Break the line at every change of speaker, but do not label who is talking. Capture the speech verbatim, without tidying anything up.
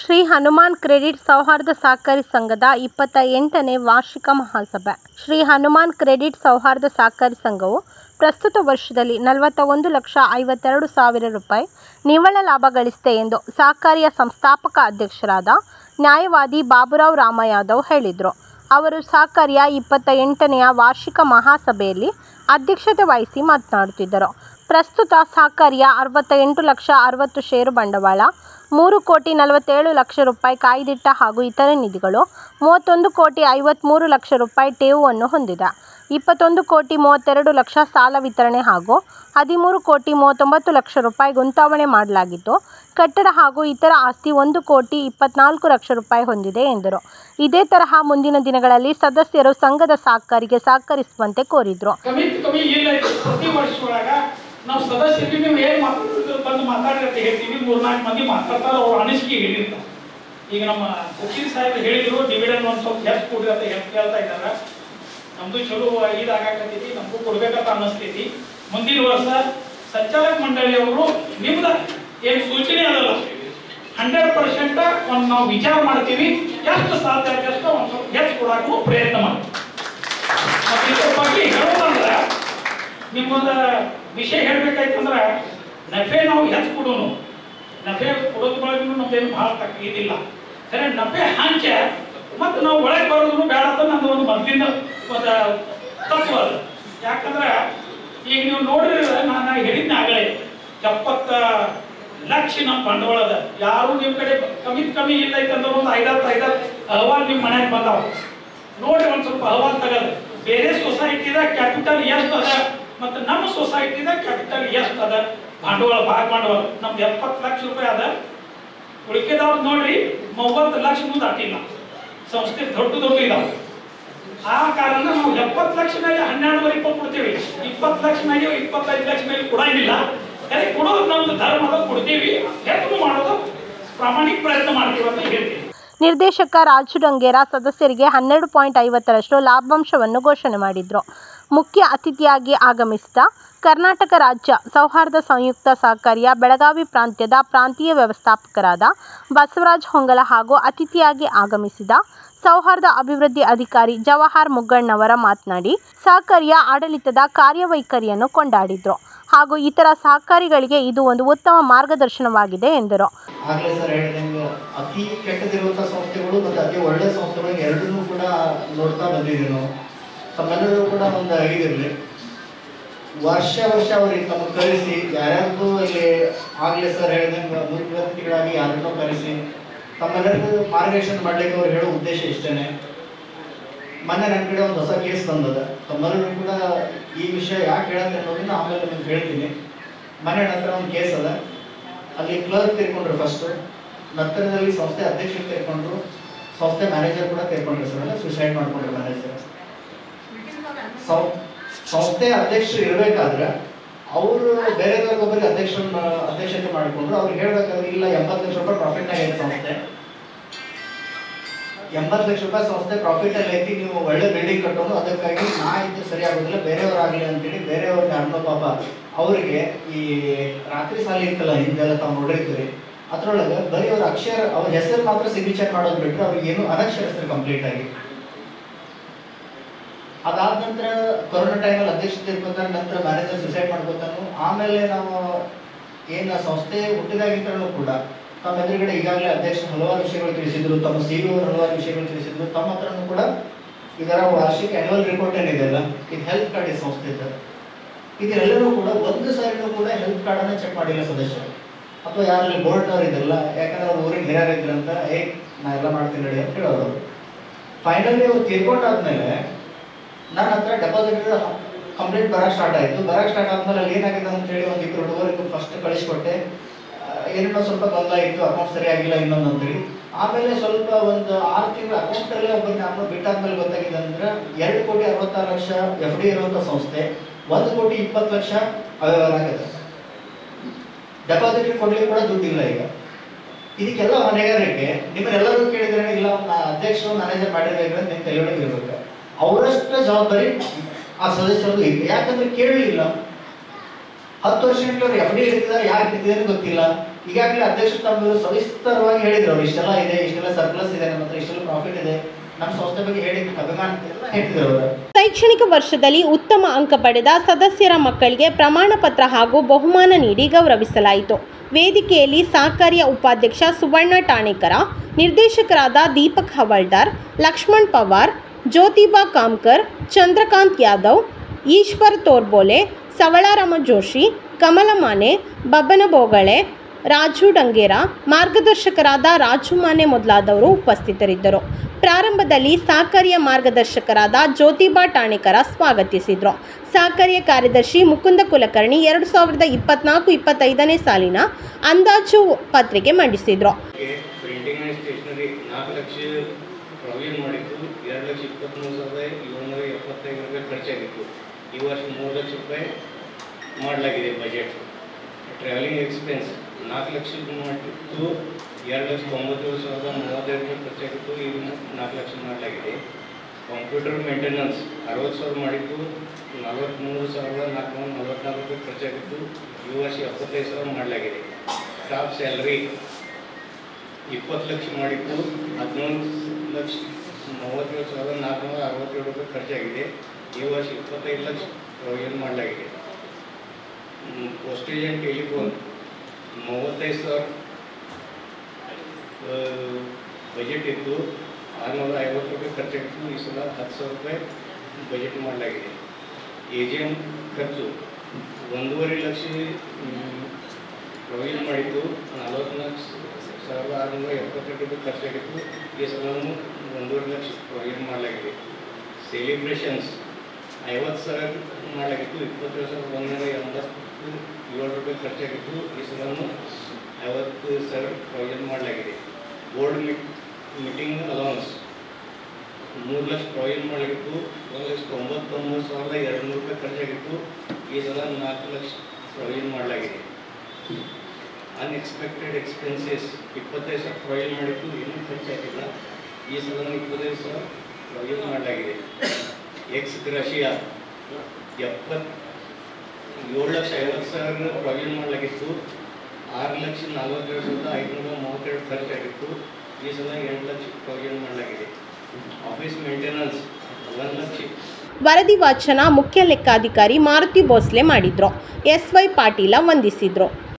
Shri Hanuman credit ಸೌಹಾರ್ದ ಸಹಕಾರಿ ಸಂಘದ ಇಪ್ಪತ್ತ ಎಂಟನೇ ವಾರ್ಷಿಕ ಮಹಾಸಭೆ. ಶ್ರೀ ಹನುಮಾನ್ ಕ್ರೆಡಿಟ್ ಸೌಹಾರ್ದ ಸಹಕಾರಿ ಸಂಘವು ಪ್ರಸ್ತುತ ವರ್ಷದಲ್ಲಿ ನಲವತ್ತ ಒಂದು ಲಕ್ಷ ಐವತ್ತೆರಡು ಸಾವಿರ ರೂಪಾಯಿ ನಿವ್ವಳ ಲಾಭ ಗಳಿಸಿದೆ ಎಂದು ಸಹಕಾರಿಯ ಸಂಸ್ಥಾಪಕ ಅಧ್ಯಕ್ಷರಾದ ನ್ಯಾಯವಾದಿ ಬಾಬುರಾವ್ ರಾಮ ಯಾದವ್ ಹೇಳಿದರು. ಅವರು ಸಹಕಾರಿಯ ಇಪ್ಪತ್ತ ಎಂಟನೆಯ ವಾರ್ಷಿಕ ಮಹಾಸಭೆಯಲ್ಲಿ ಅಧ್ಯಕ್ಷತೆ ವಹಿಸಿ ಮಾತನಾಡುತ್ತಿದ್ದರು. ಪ್ರಸ್ತುತ ಸಹಕಾರಿಯ ಅರವತ್ತ ಎಂಟು ಲಕ್ಷ ಅರವತ್ತು ಷೇರು ಬಂಡವಾಳ, ಮೂರು ಕೋಟಿ ನಲವತ್ತೇಳು ಲಕ್ಷ ರೂಪಾಯಿ ಕಾಯ್ದಿಟ್ಟ ಹಾಗೂ ಇತರೆ ನಿಧಿಗಳು, ಮೂವತ್ತೊಂದು ಕೋಟಿ ಐವತ್ತ್ಮೂರು ಲಕ್ಷ ರೂಪಾಯಿ ಠೇವುವನ್ನು ಹೊಂದಿದೆ. ಇಪ್ಪತ್ತೊಂದು ಕೋಟಿ ಮೂವತ್ತೆರಡು ಲಕ್ಷ ಸಾಲ ವಿತರಣೆ ಹಾಗೂ ಹದಿಮೂರು ಕೋಟಿ ಮೂವತ್ತೊಂಬತ್ತು ಲಕ್ಷ ರೂಪಾಯಿ ಗುಂತಾವಣೆ ಮಾಡಲಾಗಿದ್ದು, ಕಟ್ಟಡ ಹಾಗೂ ಇತರ ಆಸ್ತಿ ಒಂದು ಕೋಟಿ ಇಪ್ಪತ್ನಾಲ್ಕು ಲಕ್ಷ ರೂಪಾಯಿ ಹೊಂದಿದೆ ಎಂದರು. ಇದೇ ತರಹ ಮುಂದಿನ ದಿನಗಳಲ್ಲಿ ಸದಸ್ಯರು ಸಂಘದ ಸಹಕಾರಿಗೆ ಸಹಕರಿಸುವಂತೆ ಕೋರಿದರು.
ನಾವು ಸದಸ್ಯರಿಗೆ ನೀವು ಏನು ಮಾತಾಡೋದು ಬಂದು ಮಾತಾಡಿರತ್ತೆ ಹೇಳ್ತೀವಿ, ಮೂರ್ನಾಲ್ಕು ಮಂದಿ ಮಾತಾಡ್ತಾರೆ, ಅವ್ರ ಅನಿಸಿಕೆ ಹೇಳಿರ್ತಾರೆ. ಈಗ ನಮ್ಮ ವಕೀಲ್ ಸಾಹೇಬ್ ಹೇಳಿದ್ರು ಡಿವಿಡೆಂಡ್ ಒಂದು ಸ್ವಲ್ಪ ಹೆಚ್ಚು ಕೊಡ್ರಿ ಅಂತ ಹೇಳ್ತಾ ಇದ್ದಾರೆ. ನಮ್ದು ಚಲೋ ಇದಾಗತ್ತೈತಿ, ನಮಗೂ ಕೊಡ್ಬೇಕಂತ ಅನ್ನಿಸ್ತೈತಿ. ಮುಂದಿನ ವರ್ಷ ಸಂಚಾಲಕ ಮಂಡಳಿಯವರು ನಿಮ್ದ ಏನು ಸೂಚನೆ ಅದಲ್ಲ ಹಂಡ್ರೆಡ್ ಪರ್ಸೆಂಟ್ ಒಂದು ನಾವು ವಿಚಾರ ಮಾಡ್ತೀವಿ, ಎಷ್ಟು ಸಾಧ್ಯ ಆದಷ್ಟು ಒಂದು ಸ್ವಲ್ಪ ಹೆಚ್ಚು ಕೊಡಾಕು ಪ್ರಯತ್ನ ಮಾಡ್ತೀವಿ. ಮತ್ತೆ ಇದ್ರ ಬಗ್ಗೆ ಹೇಳೋದಂದ್ರೆ ನಿಮ್ಮೊಂದು ವಿಷಯ ಹೇಳ್ಬೇಕಾಯ್ತಂದ್ರೆ ನಫೆ ನಾವು ಹೆಚ್ಚು ಕೊಡೋನು, ನಫೆ ಕೊಡೋದ್ರೊಳಗೂ ನಮ್ದೇನು ಭಾಳ ತಕ್ಕ ಇದಿಲ್ಲ. ಸರಿ, ನಫೆ ಹಂಚೆ ಮತ್ತು ನಾವು ಒಳಗೆ ಬರೋದು ಬೇಡ ಅಂತ ನಂದು ಒಂದು ಮೊದಲಿನ ಒಂದು ತತ್ವ ಅದು. ಯಾಕಂದ್ರೆ ಈಗ ನೀವು ನೋಡಿದ್ರೆ ನಾನು ಹೇಳಿದ್ನ ಆಗಲೇ ಎಪ್ಪತ್ತ ಲಕ್ಷ ನಮ್ಮ ಬಂಡವಾಳದ ಯಾರು ನಿಮ್ಮ ಕಡೆ ಕಮ್ಮಿ ಕಮ್ಮಿ ಇಲ್ಲ ಐತಂದ್ರೆ ಒಂದು ಐದಾರು ಐದಾರು ಅಹವಾಲ್ ನಿಮ್ಮ ಮನೆಗೆ ಬಂದಾವ ನೋಡಿ ಒಂದು ಸ್ವಲ್ಪ ಅಹವಾಲ್ ತಗದ ಬೇರೆ ಸೊಸೈಟಿದ ಕ್ಯಾಪಿಟಲ್ ಎಷ್ಟು ಅದ ಮತ್ತು ನಮ್ಮ ಸೊಸೈಟಿದ ಕ್ಯಾಪಿಟಲ್ ಎಷ್ಟು ಅದ ಬಂಡವಾಳ ಭಾಗ ಬಂಡವಾಳ ನಮ್ದು ಎಪ್ಪತ್ತು ಲಕ್ಷ ರೂಪಾಯಿ ಅದ. ಉಳಿಕೆದವ್ರು ನೋಡ್ರಿ ಮೂವತ್ತು ಲಕ್ಷ ಮುಂದೆ ಅಟ್ಟಿಲ್ಲ, ಸಂಸ್ಥೆ ದೊಡ್ಡ ದೊಡ್ಡ ಇದಾವೆ. ಆ ಕಾರಣ ನಾವು ಎಪ್ಪತ್ತು ಲಕ್ಷ ಮೇಲೆ ಹನ್ನೆರಡುವರೆ ರೂಪಾಯಿ ಕೊಡ್ತೀವಿ, ಇಪ್ಪತ್ತು ಲಕ್ಷ ಮೇಲೆ ಇಪ್ಪತ್ತೈದು ಲಕ್ಷ ಮೇಲೆ ಕೊಡಂಗಿಲ್ಲ. ಕರೆ ಕೊಡೋದು ನಮ್ದು ಧರ್ಮದ ಕೊಡ್ತೀವಿ, ಹೆಚ್ಚು ಮಾಡೋದು ಪ್ರಾಮಾಣಿಕ ಪ್ರಯತ್ನ ಮಾಡ್ತೀವಿ ಅಂತ ಹೇಳ್ತೀವಿ.
ನಿರ್ದೇಶಕ ರಾಜು ಡಂಗೇರ ಸದಸ್ಯರಿಗೆ ಹನ್ನೆರಡು ಪಾಯಿಂಟ್ ಐವತ್ತರಷ್ಟು ಲಾಭಾಂಶವನ್ನು ಘೋಷಣೆ ಮಾಡಿದರು. ಮುಖ್ಯ ಅತಿಥಿಯಾಗಿ ಆಗಮಿಸಿದ ಕರ್ನಾಟಕ ರಾಜ್ಯ ಸೌಹಾರ್ದ ಸಂಯುಕ್ತ ಸಹಕಾರಿಯ ಬೆಳಗಾವಿ ಪ್ರಾಂತ್ಯದ ಪ್ರಾಂತೀಯ ವ್ಯವಸ್ಥಾಪಕರಾದ ಬಸವರಾಜ ಹೊಂಗಲ ಹಾಗೂ ಅತಿಥಿಯಾಗಿ ಆಗಮಿಸಿದ ಸೌಹಾರ್ದ ಅಭಿವೃದ್ಧಿ ಅಧಿಕಾರಿ ಜವಾಹರ್ ಮುಗ್ಗಣ್ಣವರ ಮಾತನಾಡಿ ಸಹಕಾರಿಯ ಆಡಳಿತದ ಕಾರ್ಯವೈಖರಿಯನ್ನು ಕೊಂಡಾಡಿದರು ಹಾಗೂ ಇತರ ಸಹಕಾರಿಗಳಿಗೆ ಇದು ಒಂದು ಉತ್ತಮ ಮಾರ್ಗದರ್ಶನವಾಗಿದೆ ಎಂದರು.
ಆಗಲೇ ಸರ್ ಹೇಳಿದಂಗೆ ಅತಿ ಕೆಟ್ಟದಿರುವಂತಹ ಸಂಸ್ಥೆಗಳು ಮತ್ತು ಅತಿ ಒಳ್ಳೆಯ ಸಂಸ್ಥೆಗಳು ಎರಡನ್ನೂ ಕೂಡ ನೋಡ್ತಾ ಬಂದಿದ್ದೀವಿ ನಾವು. ತಮ್ಮೆಲ್ಲರೂ ಕೂಡ ಒಂದು ಐದಿರಲಿ ವರ್ಷ ವರ್ಷ ಅವ್ರಿಗೆ ತಮ್ಮ ಕರೆಸಿ ಯಾರ್ಯಾರ್ದು ಇಲ್ಲಿ ಆಗಲೇ ಸರ್ ಹೇಳಿದಂಗೆ ಮುಖ್ಯಮಂತ್ರಿಗಳಾಗಿ ಯಾರನ್ನೂ ಕರೆಸಿ ತಮ್ಮೆಲ್ಲರಿಗೂ ಮಾರ್ಗದರ್ಶನ ಮಾಡಲಿಕ್ಕೆ ಅವ್ರು ಹೇಳೋ ಉದ್ದೇಶ ಇಷ್ಟೇ. ಮೊನ್ನೆ ನನ್ನ ಕಡೆ ಒಂದು ಹೊಸ ಕೇಸ್ ಬಂದದ, ತಮ್ಮೆಲ್ಲರೂ ಕೂಡ ಈ ವಿಷಯ ಯಾಕೆ ಹೇಳತ್ತೆ ಅನ್ನೋದನ್ನ ಆಮೇಲೆ ನಿಮ್ಗೆ ಹೇಳ್ತೀನಿ. ಮೊನ್ನೆ ನಂತರ ಒಂದು ಕೇಸ್ ಅದ, ಅಲ್ಲಿ ಕ್ಲರ್ಕ್ ತೀರ್ಕೊಂಡ್ರು ಫಸ್ಟು, ನಂತರದಲ್ಲಿ ಸಂಸ್ಥೆ ಅಧ್ಯಕ್ಷರು ತೀರ್ಕೊಂಡ್ರು, ಸಂಸ್ಥೆ ಮ್ಯಾನೇಜರ್ ಕೂಡ ತೀರ್ಕೊಂಡ್ರು ಸರ್, ಅಲ್ಲ ಸೂಸೈಡ್ ಮಾಡ್ಕೊಂಡ್ರು ಮ್ಯಾನೇಜರ್. ಸಂ ಸಂಸ್ಥೆ ಅಧ್ಯಕ್ಷರು ಇರಬೇಕಾದ್ರೆ ಅವರು ಬೇರೆದವ್ರಿಗೊಬ್ಬರಿಗೆ ಅಧ್ಯಕ್ಷರನ್ನ ಅಧ್ಯಕ್ಷತೆ ಮಾಡಿಕೊಂಡ್ರು. ಅವ್ರಿಗೆ ಹೇಳ್ಬೇಕಾದ್ರೆ ಇಲ್ಲ ಎಂಬತ್ತು ಲಕ್ಷ ರೂಪಾಯಿ ಪ್ರಾಫಿಟ್ ಆಗೈತೆ ಸಂಸ್ಥೆ, ಎಂಬತ್ತು ಲಕ್ಷ ರೂಪಾಯಿ ಸಂಸ್ಥೆ ಪ್ರಾಫಿಟ್ ಅಲ್ಲಿ ಐತಿ, ನೀವು ಒಳ್ಳೆ ಬಿಲ್ಡಿಂಗ್ ಕಟ್ಟೋದು, ಅದಕ್ಕಾಗಿ ನಾ ಇದ್ದು ಸರಿ ಆಗೋದಿಲ್ಲ ಬೇರೆಯವ್ರಾಗಲಿ ಅಂತೇಳಿ ಬೇರೆಯವ್ರಿಗೆ ಅನ್ನೋ ಪಾಪ ಅವರಿಗೆ ಈ ರಾತ್ರಿ ಸಾಲ ಇತ್ತಲ್ಲ ಹಿಂದೆಲ್ಲ ತಾವು ನೋಡಿರ್ತೀರಿ, ಅದ್ರೊಳಗೆ ಬರೀ ಅವ್ರ ಅಕ್ಷರ ಅವ್ರ ಹೆಸರು ಮಾತ್ರ ಸಿಗ್ನೇಚರ್ ಮಾಡೋದು ಬಿಟ್ಟರೆ ಅವ್ರಿಗೆ ಏನು ಅನಕ್ಷರಸ್ಥರು ಕಂಪ್ಲೀಟ್ ಆಗಿ. ಅದಾದ ನಂತರ ಕೊರೋನಾ ಟೈಮಲ್ಲಿ ಅಧ್ಯಕ್ಷತೆ ಇರ್ಬೇಕಾದ್ರೆ ನಂತರ ಮ್ಯಾನೇಜರ್ ಸುಸೈಡ್ ಮಾಡ್ಕೋತಾನು. ಆಮೇಲೆ ನಾವು ಏನು ಸಂಸ್ಥೆ ಹುಟ್ಟಿದಾಗಿಂತಲೂ ಕೂಡ ತಮ್ಮ ಎದುರುಗಡೆ ಈಗಾಗಲೇ ಅಧ್ಯಕ್ಷರು ಹಲವಾರು ವಿಷಯಗಳು ತಿಳಿಸಿದ್ರು, ತಮ್ಮ ಸಿ ಇ ಅವರು ಹಲವಾರು ವಿಷಯಗಳು ತಿಳಿಸಿದ್ರು. ತಮ್ಮ ಹತ್ರನೂ ಕೂಡ ಇದರ ವಾರ್ಷಿಕ ಆ್ಯನ್ಯುವಲ್ ರಿಪೋರ್ಟ್ ಏನಿದೆಯಲ್ಲ, ಇದು ಹೆಲ್ತ್ ಕಾರ್ಡ್ ಈ ಸಂಸ್ಥೆ ಇದ್ದಾರೆ, ಇದೆಲ್ಲರೂ ಕೂಡ ಒಂದು ಸಾರಿನೂ ಕೂಡ ಹೆಲ್ತ್ ಕಾರ್ಡನ್ನು ಚೆಕ್ ಮಾಡಿಲ್ಲ ಸದಸ್ಯರು ಅಥವಾ ಯಾರಲ್ಲಿ ಬೋರ್ಡ್ನವ್ರು ಇದೆಲ್ಲ. ಯಾಕಂದ್ರೆ ಅವ್ರು ಊರಿಗೆ ಹಿರಿಯರು ಇದ್ರಂತ ಏ ನಾ ಎಲ್ಲ ಮಾಡ್ತೀನಿ ರೆಡಿ ಅಂತ ಹೇಳೋರು. ಫೈನಲಿ ಅವ್ರು ತೀರ್ಕೊಂಡಾದ್ಮೇಲೆ ನನ್ನ ಹತ್ರ ಡೆಪಾಸಿಟ್ ಕಂಪ್ಲೀಟ್ ಬರೋಕ್ಕೆ ಸ್ಟಾರ್ಟ್ ಆಯಿತು. ಬರೋಕ್ಕೆ ಸ್ಟಾರ್ಟ್ ಆದ್ಮೇಲೆ ಅಲ್ಲಿ ಏನಾಗಿದೆ ಅಂತೇಳಿ ಒಂದು ಇಬ್ಬರು ಹುಡುಗರಿಗೆ ಫಸ್ಟ್ ಕಳಿಸ್ಕೊಟ್ಟೆ. ಏನೋ ಸ್ವಲ್ಪ ಗೊಂದಲ ಇತ್ತು, ಅಕೌಂಟ್ ಸರಿಯಾಗಿಲ್ಲ ಇನ್ನೊಂದು ಅಂತೇಳಿ. ಆಮೇಲೆ ಸ್ವಲ್ಪ ಒಂದು ಆರು ತಿಂಗಳು ಅಕೌಂಟಲ್ಲೇ ಒಬ್ಬರು ನಾನು ಬಿಟ್ಟಾದ್ಮೇಲೆ ಗೊತ್ತಾಗಿದೆ ಅಂದ್ರೆ ಎರಡು ಕೋಟಿ ಅರವತ್ತಾರು ಲಕ್ಷ ಎಫ್ ಡಿ ಇರುವಂಥ ಸಂಸ್ಥೆ ಒಂದು ಕೋಟಿ ಇಪ್ಪತ್ತು ಲಕ್ಷ ಅವ್ಯವಹಾರ ಆಗಿದೆ. ಡೆಪಾಸಿಟ್ ಕೊಡ್ಲಿಕ್ಕೆ ಕೂಡ ದುಡ್ಡಿಲ್ಲ ಈಗ. ಇದಕ್ಕೆಲ್ಲ ಹೊಣೆಗಾರಿಕೆ ನಿಮ್ಮನ್ನೆಲ್ಲರೂ ಕೇಳಿದ್ರೆ ಇಲ್ಲ ಅಧ್ಯಕ್ಷರು ಮ್ಯಾನೇಜರ್ ಮಾಡಿರ್ಬೇಕಂದ್ರೆ ನಿಮ್ಮ ಕೈಯೊಳಗೆ ಇರಬೇಕು. ಅವರಷ್ಟ ಜವಾಬ್ದಾರಿ ಆ ಸದಸ್ಯರದು ಇದೆ. ಯಾಕಂದ್ರೆ ಕೇಳಲಿಲ್ಲ, ಹತ್ತು ವರ್ಷ ಅವ್ರು ಎಫ್ ಡಿ ಇರ್ತಿದ್ದಾರೆ, ಯಾಕೆ ಇರ್ತಿದ್ದಾರೆ ಗೊತ್ತಿಲ್ಲ, ಈಗಾಗಲೇ ಅಧ್ಯಕ್ಷರು ತಮ್ಮ ಸವಿಸ್ತರವಾಗಿ ಹೇಳಿದ್ರು, ಅವ್ರು ಇಷ್ಟೆಲ್ಲ ಇದೆ, ಇಷ್ಟೆಲ್ಲ ಸರ್ಪ್ಲಸ್ ಇದೆ, ನಮ್ಮ ಹತ್ರ ಇಷ್ಟೆಲ್ಲ ಪ್ರಾಫಿಟ್ ಇದೆ, ನಮ್ಮ ಸಂಸ್ಥೆ ಬಗ್ಗೆ ಹೇಳಿ ಅಭಿಮಾನ ಎಲ್ಲ ಹೇಳ್ತಿದ್ರು ಅವರು.
ಶೈಕ್ಷಣಿಕ ವರ್ಷದಲ್ಲಿ ಉತ್ತಮ ಅಂಕ ಪಡೆದ ಸದಸ್ಯರ ಮಕ್ಕಳಿಗೆ ಪ್ರಮಾಣ ಪತ್ರ ಹಾಗೂ ಬಹುಮಾನ ನೀಡಿ ಗೌರವಿಸಲಾಯಿತು. ವೇದಿಕೆಯಲ್ಲಿ ಸಹಕಾರಿಯ ಉಪಾಧ್ಯಕ್ಷ ಸುವರ್ಣ ಠಾಣೇಕರ, ನಿರ್ದೇಶಕರಾದ ದೀಪಕ್ ಹವಲ್ದಾರ್, ಲಕ್ಷ್ಮಣ್ ಪವಾರ್, ಜ್ಯೋತಿಬಾ ಕಾಮ್ಕರ್, ಚಂದ್ರಕಾಂತ್ ಯಾದವ್, ಈಶ್ವರ್ ತೋರ್ಬೋಲೆ, ಸವಳಾರಾಮ ಜೋಶಿ, ಕಮಲ ಮಾನೆ, ಬಬ್ಬನ ಬೋಗಳೆ, ರಾಜು ಡಂಗೇರ, ಮಾರ್ಗದರ್ಶಕರಾದ ರಾಜು ಮಾನೆ ಮೊದಲಾದವರು ಉಪಸ್ಥಿತರಿದ್ದರು. ಪ್ರಾರಂಭದಲ್ಲಿ ಸಹಕಾರಿಯ ಮಾರ್ಗದರ್ಶಕರಾದ ಜ್ಯೋತಿಬಾ ಠಾಣೇಕರ ಸ್ವಾಗತಿಸಿದರು. ಸಹಕಾರಿಯ ಕಾರ್ಯದರ್ಶಿ ಮುಕುಂದ ಕುಲಕರ್ಣಿ ಎರಡು ಸಾವಿರದ ಇಪ್ಪತ್ನಾಲ್ಕು ಇಪ್ಪತ್ತೈದನೇ ಸಾಲಿನ ಅಂದಾಜು ಪತ್ರಿಕೆ ಮಂಡಿಸಿದರು.
ಪ್ರಿಂಟಿಂಗ್ ಆ್ಯಂಡ್ ಸ್ಟೇಷನರಿ ನಾಲ್ಕು ಲಕ್ಷ ಪ್ರಾವಿಷನ್ ಮಾಡಿತ್ತು. ಎರಡು ಲಕ್ಷ ಇಪ್ಪತ್ತ್ಮೂರು ಸಾವಿರದ ಏಳ್ನೂರ ಎಪ್ಪತ್ತೈದು ರೂಪಾಯಿ ಖರ್ಚಾಗಿತ್ತು. ಈ ವರ್ಷ ಮೂರು ಲಕ್ಷ ರೂಪಾಯಿ ಮಾಡಲಾಗಿದೆ ಬಜೆಟ್. ಟ್ರಾವೆಲಿಂಗ್ ಎಕ್ಸ್ಪೆನ್ಸ್ ನಾಲ್ಕು ಲಕ್ಷ ಮಾಡಿತ್ತು. ಎರಡು ಲಕ್ಷ ತೊಂಬತ್ತೇಳು ಸಾವಿರದ ಮೂವತ್ತೈದು ರೂಪಾಯಿ ಖರ್ಚಾಗಿತ್ತು. ಈಗ ನಾಲ್ಕು ಲಕ್ಷ ಮಾಡಲಾಗಿದೆ. ಕಂಪ್ಯೂಟರ್ ಮೇಂಟೆನೆನ್ಸ್ ಅರವತ್ತು ಸಾವಿರ ಮಾಡಿತ್ತು. ನಲವತ್ತ್ಮೂರು ಸಾವಿರದ ನಾಲ್ಕುನೂರ ನಲವತ್ತ್ನಾಲ್ಕು ರೂಪಾಯಿ ಖರ್ಚಾಗಿತ್ತು. ಈ ವರ್ಷ ಎಪ್ಪತ್ತೈದು ಸಾವಿರ ಮಾಡಲಾಗಿದೆ. ಸ್ಟಾಫ್ ಸ್ಯಾಲ್ರಿ ಇಪ್ಪತ್ತು ಲಕ್ಷ ಮಾಡಿತ್ತು. ಹದಿನೊಂದು ಲಕ್ಷ ಮೂವತ್ತೇಳು ಸಾವಿರದ ನಾಲ್ಕುನೂರ ಅರವತ್ತೇಳು ರೂಪಾಯಿ ಖರ್ಚಾಗಿದೆ. ಈ ವರ್ಷ ಇಪ್ಪತ್ತೈದು ಲಕ್ಷ ಪ್ರೊವಿಷನ್ ಮಾಡಲಾಗಿದೆ. ಪೋಸ್ಟೇಜ್ ಆ್ಯಂಡ್ ಟೆಲಿಫೋನ್ ಮೂವತ್ತೈದು ಸಾವಿರ ಬಜೆಟ್ ಇತ್ತು. ಆರುನೂರ ಐವತ್ತು ರೂಪಾಯಿ ಖರ್ಚಾಗಿತ್ತು. ಈ ಸಲ ಹತ್ತು ಸಾವಿರ ರೂಪಾಯಿ ಬಜೆಟ್ ಮಾಡಲಾಗಿದೆ. ಎ ಜಿ ಎಮ್ ಖರ್ಚು ಒಂದೂವರೆ ಲಕ್ಷ ಪ್ರೊವಿಷನ್ ಮಾಡಿತ್ತು. ನಲವತ್ತ್ನಾಲ್ಕು ಸಾವಿರದ ಆರುನೂರ ಎಪ್ಪತ್ತೆಂಟು ರೂಪಾಯಿ ಖರ್ಚಾಗಿತ್ತು. ಈ ಸಲ ಒಂದೂವರೆ ಲಕ್ಷ ಪ್ರೊವಿಷನ್ ಮಾಡಲಾಗಿದೆ. ಸೆಲಿಬ್ರೇಷನ್ಸ್ ಐವತ್ತು ಸಾವಿರ ಮಾಡಲಾಗಿತ್ತು. ಇಪ್ಪತ್ತೇಳು ಸಾವಿರದ ಒಂದೂರ ಎಂಬತ್ತು ಏಳು ರೂಪಾಯಿ ಖರ್ಚಾಗಿತ್ತು. ಈ ಸಲ ಐವತ್ತು ಸಾವಿರ ಪ್ರೊವಿಷನ್ ಮಾಡಲಾಗಿದೆ. ಬೋರ್ಡ್ ಮೀಟ್ ಮೀಟಿಂಗ್ ಅಲೌನ್ಸ್ ಮೂರು ಲಕ್ಷ ಪ್ರೊವಿಷನ್ ಮಾಡಲಾಗಿತ್ತು. ಒಂದು ಲಕ್ಷ ತೊಂಬತ್ತೊಂಬತ್ತು ಸಾವಿರದ ಎರಡು ನೂರು ರೂಪಾಯಿ ಖರ್ಚಾಗಿತ್ತು. ಈ ಸಲ ನಾಲ್ಕು ಲಕ್ಷ ಪ್ರೊವಿಷನ್ ಮಾಡಲಾಗಿದೆ. ಅನ್ಎಕ್ಸ್ಪೆಕ್ಟೆಡ್ ಎಕ್ಸ್ಪೆನ್ಸಸ್ ಇಪ್ಪತ್ತೈದು ಸಾವಿರ ಪ್ರೊವಿಷನ್ ಮಾಡಿತ್ತು. ಏನೂ ಖರ್ಚಾಗಿಲ್ಲ. ಈ ಸಲ ಇಪ್ಪತ್ತೈದು ಸಾವಿರ ಪ್ರೊವಿಷನ್ ಮಾಡಲಾಗಿದೆ. ಎಕ್ಸ್ ಗ್ರಾಷಿಯಾ ಎಪ್ಪತ್ತು ಏಳು ಲಕ್ಷ ಐವತ್ತು ಸಾವಿರ ಪ್ರೊವಿಷನ್ ಮಾಡಲಾಗಿತ್ತು. ಆರು ಲಕ್ಷ ನಲವತ್ತೆರಡು ಸಾವಿರದ ಐದುನೂರ ಮೂವತ್ತೆರಡು ಖರ್ಚಾಗಿತ್ತು. ಈ ಸಲ ಎಂಟು ಲಕ್ಷ ಪ್ರೊವಿಷನ್ ಮಾಡಲಾಗಿದೆ. ಆಫೀಸ್ ಮೇಂಟೆನೆನ್ಸ್ ಒಂದು ಲಕ್ಷ.
ವರದಿ ವಾಚನ ಮುಖ್ಯ ಲೆಕ್ಕಾಧಿಕಾರಿ ಮಾರುತಿ ಭೋಸ್ಲೆ ಮಾಡಿದ್ರು. S Y Patil ವಂದಿಸಿದ್ರು.